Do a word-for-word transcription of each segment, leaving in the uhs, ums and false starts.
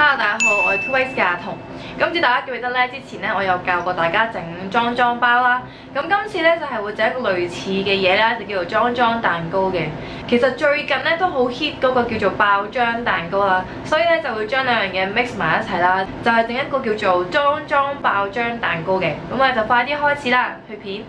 Hello， 大家好，我係 Two Ways 嘅阿彤。咁唔知大家記唔記得咧？之前咧我有教過大家整裝裝包啦。咁今次咧就係、是、會整一個類似嘅嘢啦，就叫做裝裝蛋糕嘅。其實最近咧都好 hit 嗰個叫做爆漿蛋糕啦，所以咧就會將兩樣嘢 mix 埋一齊啦，就係、是、整一個叫做裝裝爆漿蛋糕嘅。咁我哋就快啲開始啦，去片。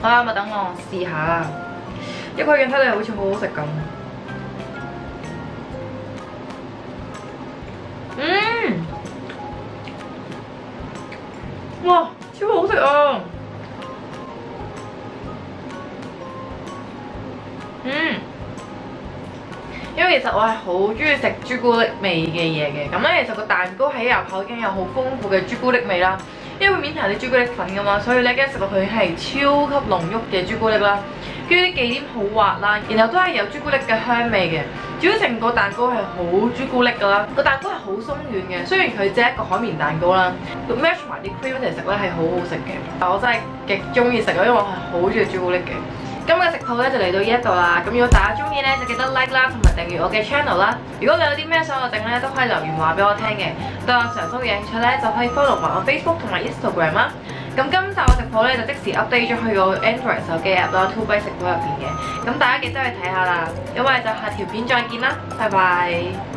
好啦，咪等我試下啦。一個樣睇嚟好似好好食咁。嗯，哇，超好食啊！嗯，因為其實我係好中意食朱古力味嘅嘢嘅，咁咧其實個蛋糕喺入口已經有好豐富嘅朱古力味啦，因為面係啲朱古力粉噶嘛，所以咧跟住食落去係超級濃郁嘅朱古力啦，跟住啲忌廉好滑啦，然後都係有朱古力嘅香味嘅。主要成個蛋糕係好朱古力㗎啦，個蛋糕係好鬆軟嘅，雖然佢只係一個海綿蛋糕啦，match 埋啲 cream 嚟食咧係好好食嘅。但我真係極中意食，因為我係好中意朱古力嘅。今日嘅食譜咧就嚟到呢一度啦，咁如果大家中意咧就記得 like 啦，同埋訂閱我嘅 channel 啦。如果你有啲咩想我整咧，都可以留言話俾我聽嘅。對我常收嘅興趣咧，就可以 follow 埋我 Facebook 同埋 Instagram 啦。咁今集嘅食譜咧就即時 update 咗去個 Android 手機 app 啦 ，two by 食譜入邊嘅。咁大家記得去睇下啦。咁我哋就下條片再見啦，拜拜。